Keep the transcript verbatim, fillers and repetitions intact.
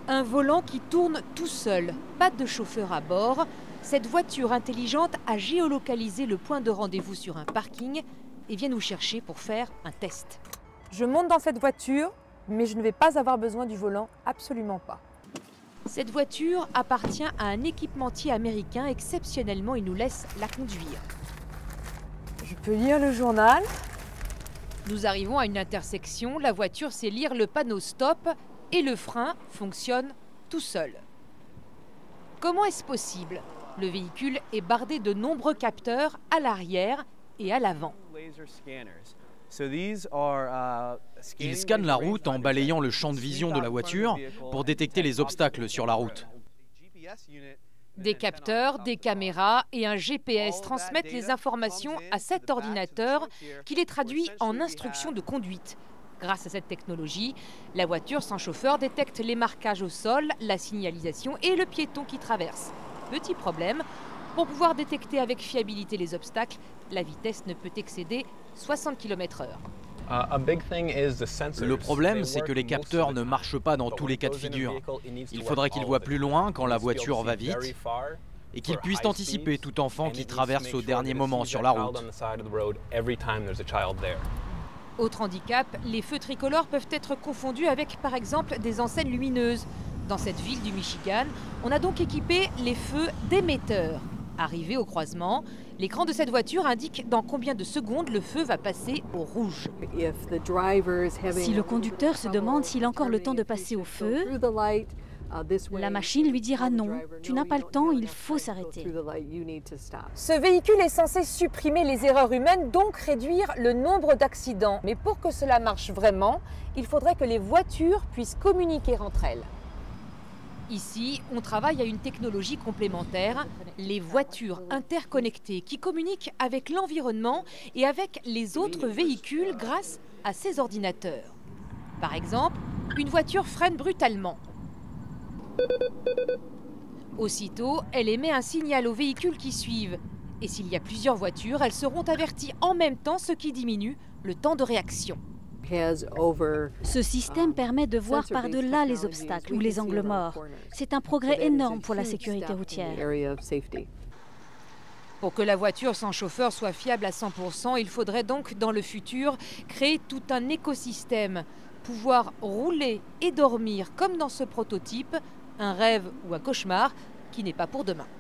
Un volant qui tourne tout seul, pas de chauffeur à bord. Cette voiture intelligente a géolocalisé le point de rendez-vous sur un parking et vient nous chercher pour faire un test. Je monte dans cette voiture, mais je ne vais pas avoir besoin du volant, absolument pas. Cette voiture appartient à un équipementier américain. Exceptionnellement, il nous laisse la conduire. Je peux lire le journal. Nous arrivons à une intersection. La voiture sait lire le panneau stop et le frein fonctionne tout seul. Comment est-ce possible? Le véhicule est bardé de nombreux capteurs à l'arrière et à l'avant. Il scanne la route en balayant le champ de vision de la voiture pour détecter les obstacles sur la route. Des capteurs, des caméras et un G P S transmettent les informations à cet ordinateur qui les traduit en instructions de conduite. Grâce à cette technologie, la voiture sans chauffeur détecte les marquages au sol, la signalisation et le piéton qui traverse. Petit problème, pour pouvoir détecter avec fiabilité les obstacles, la vitesse ne peut excéder soixante kilomètres heure. Le problème, c'est que les capteurs ne marchent pas dans tous les cas de figure. Il faudrait qu'ils voient plus loin quand la voiture va vite et qu'ils puissent anticiper tout enfant qui traverse au dernier moment sur la route. Autre handicap, les feux tricolores peuvent être confondus avec, par exemple, des enseignes lumineuses. Dans cette ville du Michigan, on a donc équipé les feux d'émetteurs. Arrivé au croisement, l'écran de cette voiture indique dans combien de secondes le feu va passer au rouge. Si le conducteur se demande s'il a encore le temps de passer au feu, la machine lui dira non, tu n'as pas le temps, il faut s'arrêter. Ce véhicule est censé supprimer les erreurs humaines, donc réduire le nombre d'accidents. Mais pour que cela marche vraiment, il faudrait que les voitures puissent communiquer entre elles. Ici, on travaille à une technologie complémentaire, les voitures interconnectées qui communiquent avec l'environnement et avec les autres véhicules grâce à ces ordinateurs. Par exemple, une voiture freine brutalement. Aussitôt, elle émet un signal aux véhicules qui suivent. Et s'il y a plusieurs voitures, elles seront averties en même temps, ce qui diminue le temps de réaction. Ce système permet de voir par-delà les obstacles ou les angles morts. C'est un progrès énorme pour la sécurité routière. Pour que la voiture sans chauffeur soit fiable à cent pour cent, il faudrait donc dans le futur créer tout un écosystème. Pouvoir rouler et dormir comme dans ce prototype, un rêve ou un cauchemar qui n'est pas pour demain.